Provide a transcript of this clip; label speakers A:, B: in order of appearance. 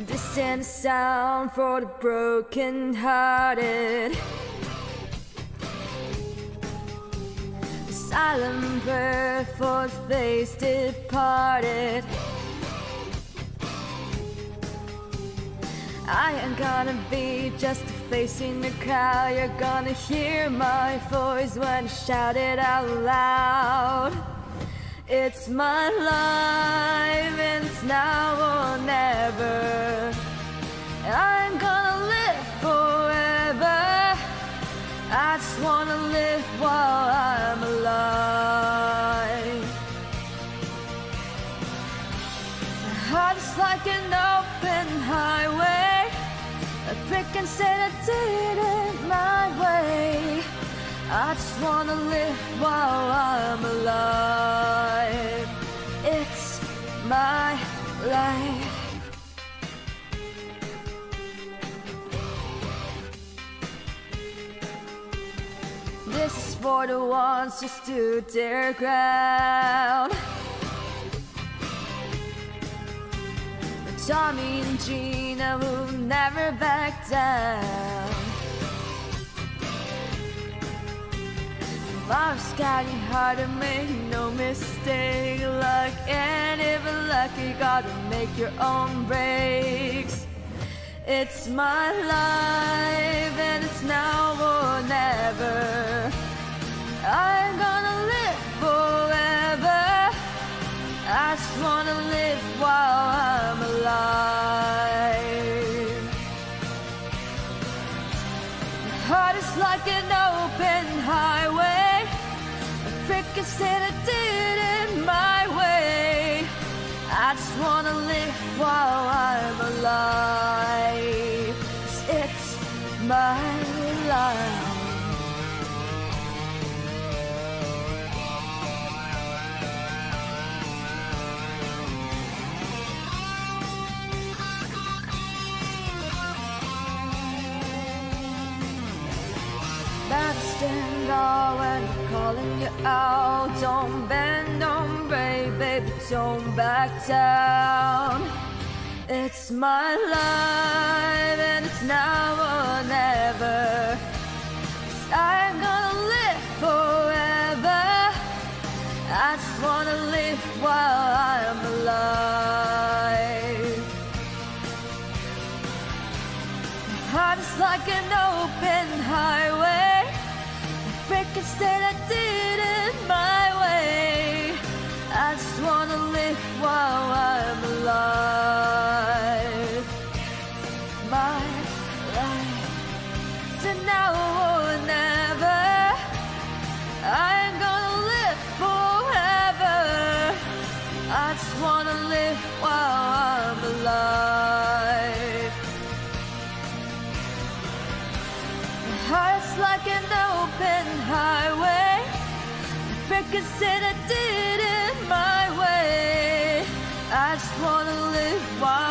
A: Distant sound for the broken-hearted. A silent prayer for the face departed. I ain't gonna be just a face in the crowd. You're gonna hear my voice when I shout it out loud. It's my life and it's now or never. I'm gonna live forever. I just wanna live while I'm alive. My heart is like an open highway. A brick and said I did it my way. I just wanna live while I'm alive. It's my life. This is for the ones who stood their ground. Tommy and Gina will never back down. Life's getting harder, make no mistake. Like any but lucky, gotta make your own breaks. It's my life and it's now or never. I'm gonna live forever. I just wanna live while I'm alive. My heart is like an open highway. A prick said I did it my way. I just wanna live while I'm alive. It's my life. Better stand tall when I'm calling you out. Don't bend, don't break, baby, don't back down. It's my life and it's now or never. 'Cause I'm gonna live forever. I just wanna live while I'm alive. My heart is like an open highway. I said I did it my way. I just wanna live while I'm alive. My life, so now or never. I'm gonna live forever. I just wanna live while I'm alive. My heart's like an open highway. The breaker said I did it my way. I just wanna live while